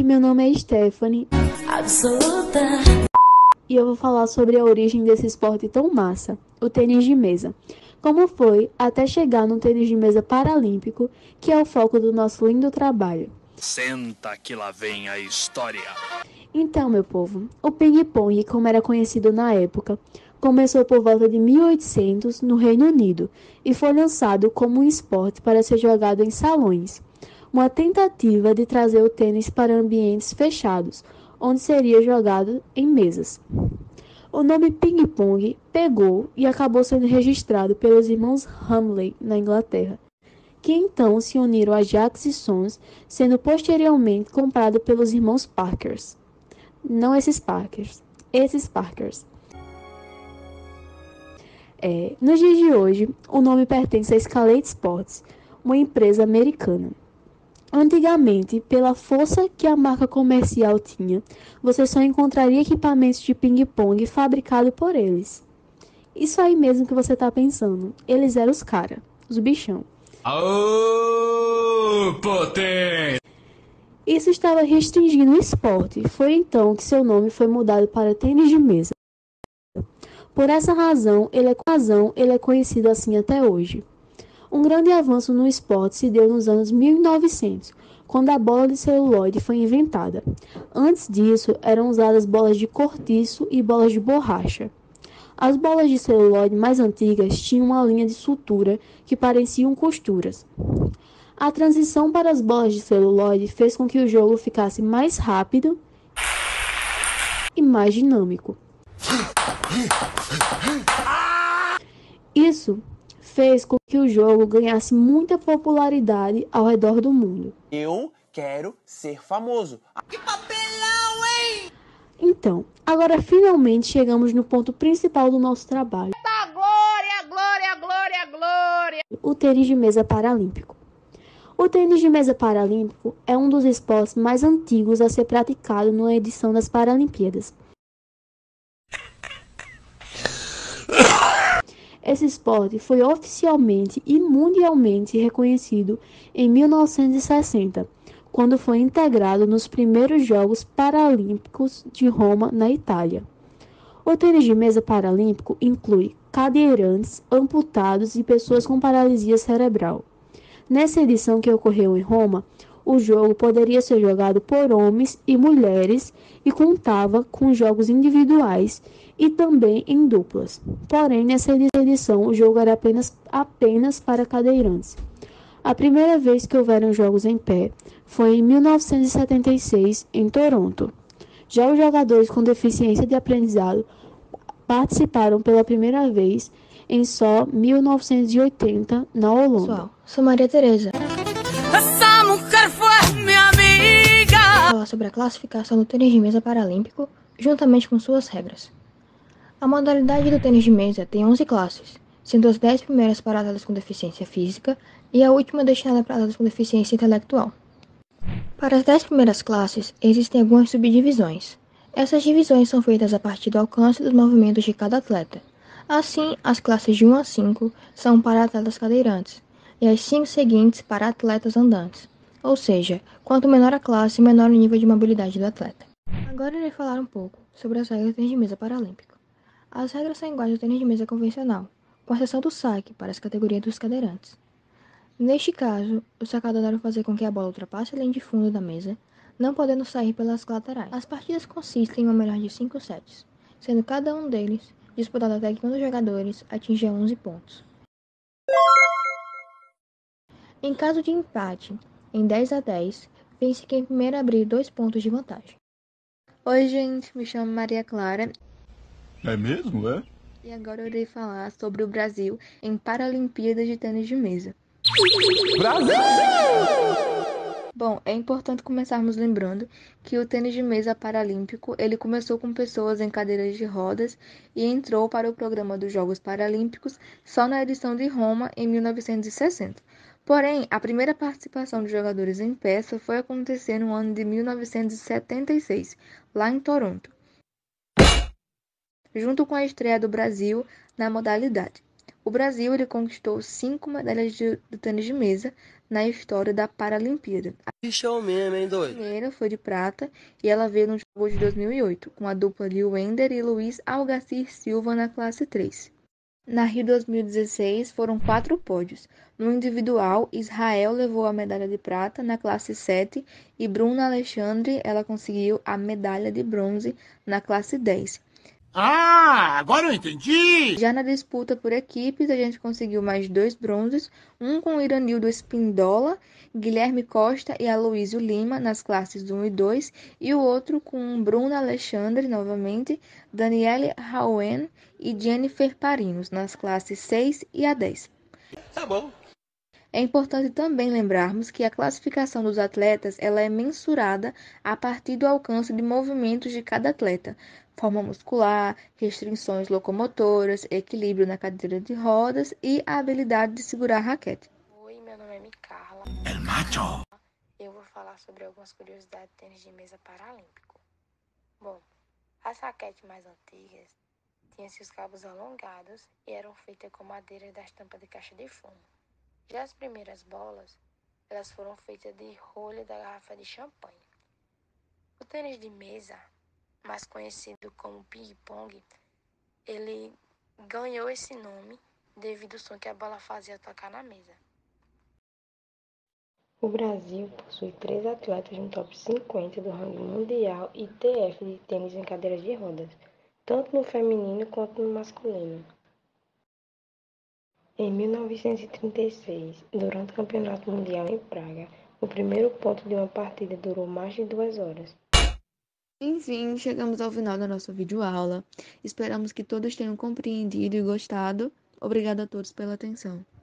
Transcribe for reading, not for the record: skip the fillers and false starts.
meu nome é Stephanie Absoluta. e eu vou falar sobre a origem desse esporte tão massa, o tênis de mesa. Como foi até chegar no tênis de mesa paralímpico, que é o foco do nosso lindo trabalho. Senta que lá vem a história. Então, meu povo, o ping-pong, como era conhecido na época, começou por volta de 1800 no Reino Unido e foi lançado como um esporte para ser jogado em salões, uma tentativa de trazer o tênis para ambientes fechados, onde seria jogado em mesas. O nome ping-pong pegou e acabou sendo registrado pelos irmãos Hamley na Inglaterra, que então se uniram a Jacques e Sons, sendo posteriormente comprado pelos irmãos Parkers. Não esses Parkers, esses Parkers. Nos dias de hoje, o nome pertence a Escalade Sports, uma empresa americana. Antigamente, pela força que a marca comercial tinha, você só encontraria equipamentos de ping-pong fabricados por eles. Isso aí mesmo que você tá pensando, eles eram os cara, os bichão. Aô, potência! Isso estava restringindo o esporte, foi então que seu nome foi mudado para tênis de mesa. Por essa razão, ele é conhecido assim até hoje. Um grande avanço no esporte se deu nos anos 1900, quando a bola de celuloide foi inventada. Antes disso, eram usadas bolas de cortiço e bolas de borracha. As bolas de celuloide mais antigas tinham uma linha de sutura que pareciam costuras. A transição para as bolas de celuloide fez com que o jogo ficasse mais rápido e mais dinâmico. Isso fez com que o jogo ganhasse muita popularidade ao redor do mundo. Eu quero ser famoso. Que papelão, hein? Então, agora finalmente chegamos no ponto principal do nosso trabalho. Glória, glória, glória, glória. O tênis de mesa paralímpico. O tênis de mesa paralímpico é um dos esportes mais antigos a ser praticado na edição das Paralimpíadas. Esse esporte foi oficialmente e mundialmente reconhecido em 1960, quando foi integrado nos primeiros Jogos Paralímpicos de Roma, na Itália. O tênis de mesa paralímpico inclui cadeirantes, amputados e pessoas com paralisia cerebral. Nessa edição que ocorreu em Roma, o jogo poderia ser jogado por homens e mulheres e contava com jogos individuais e também em duplas. Porém, nessa edição, o jogo era apenas para cadeirantes. A primeira vez que houveram jogos em pé foi em 1976, em Toronto. Já os jogadores com deficiência de aprendizado participaram pela primeira vez em só 1980, na Holanda. Pessoal, sou Maria Tereza. Essa mulher foi minha amiga. Vou falar sobre a classificação do tênis de mesa paralímpico, juntamente com suas regras. A modalidade do tênis de mesa tem 11 classes, sendo as 10 primeiras para atletas com deficiência física e a última destinada para atletas com deficiência intelectual. Para as 10 primeiras classes, existem algumas subdivisões. Essas divisões são feitas a partir do alcance dos movimentos de cada atleta. Assim, as classes de 1 a 5 são para atletas cadeirantes, e as 5 seguintes para atletas andantes. Ou seja, quanto menor a classe, menor o nível de mobilidade do atleta. Agora irei falar um pouco sobre as regras do tênis de mesa paralímpico. As regras são iguais ao tênis de mesa convencional, com exceção do saque para as categorias dos cadeirantes. Neste caso, o sacador deve fazer com que a bola ultrapasse a linha de fundo da mesa, não podendo sair pelas laterais. As partidas consistem em uma melhor de 5 sets, sendo cada um deles disputado até que um dos jogadores atinja 11 pontos. Em caso de empate, em 10 a 10, vence quem primeiro abrir 2 pontos de vantagem. Oi, gente, me chamo Maria Clara. É mesmo, é? E agora eu irei falar sobre o Brasil em Paralimpíadas de Tênis de Mesa. Brasil! Bom, é importante começarmos lembrando que o tênis de mesa paralímpico ele começou com pessoas em cadeiras de rodas e entrou para o programa dos Jogos Paralímpicos só na edição de Roma em 1960. Porém, a primeira participação de jogadores em pé só foi acontecer no ano de 1976, lá em Toronto, junto com a estreia do Brasil na modalidade. O Brasil ele conquistou 5 medalhas do tênis de mesa na história da Paralimpíada. Show mesmo, hein, A doido? primeira foi de prata e ela veio nos Jogos de 2008, com a dupla Lil Wender e Luiz Algacir Silva na classe 3. Na Rio 2016 foram 4 pódios. No individual, Israel levou a medalha de prata na classe 7 e Bruna Alexandre ela conseguiu a medalha de bronze na classe 10. Ah, agora eu entendi! Já na disputa por equipes, a gente conseguiu mais 2 bronzes, um com o Iranildo Espindola, Guilherme Costa e Aloysio Lima nas classes 1 e 2, e o outro com Bruna Alexandre, novamente, Daniele Rauen e Jennifer Parinos nas classes 6 e a 10. Tá bom. É importante também lembrarmos que a classificação dos atletas ela é mensurada a partir do alcance de movimentos de cada atleta, forma muscular, restrições locomotoras, equilíbrio na cadeira de rodas e a habilidade de segurar a raquete. Oi, meu nome é Micarla. El macho! Eu vou falar sobre algumas curiosidades de tênis de mesa paralímpico. Bom, as raquetes mais antigas tinham seus cabos alongados e eram feitas com madeira das tampas de caixa de fumo. Já as primeiras bolas, elas foram feitas de rolha da garrafa de champanhe. O tênis de mesa, mais conhecido como ping-pong, ele ganhou esse nome devido ao som que a bola fazia ao tocar na mesa. O Brasil possui 3 atletas no top 50 do ranking mundial ITF de tênis em cadeiras de rodas, tanto no feminino quanto no masculino. Em 1936, durante o Campeonato Mundial em Praga, o primeiro ponto de uma partida durou mais de 2 horas. Enfim, chegamos ao final da nossa videoaula. Esperamos que todos tenham compreendido e gostado. Obrigada a todos pela atenção.